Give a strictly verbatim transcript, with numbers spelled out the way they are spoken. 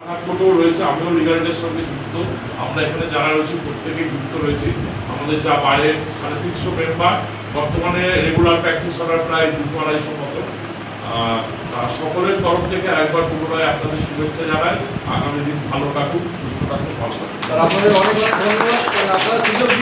রয়েছে, আমিও রিগার্ডের সঙ্গে যুক্ত। আমরা এখানে যারা রয়েছি প্রত্যেকেই যুক্ত রয়েছি। আমাদের যা বাইরে সাড়ে তিনশো মেম্বার, বর্তমানে রেগুলার প্র্যাকটিস করার প্রায় দুশো আড়াইশো মতো। সকলের তরফ থেকে একবার পুনরায় আপনাদের শুভেচ্ছা জানাই। আগামী দিন ভালো থাকুন, সুস্থ থাকুন, ভালো থাকুন।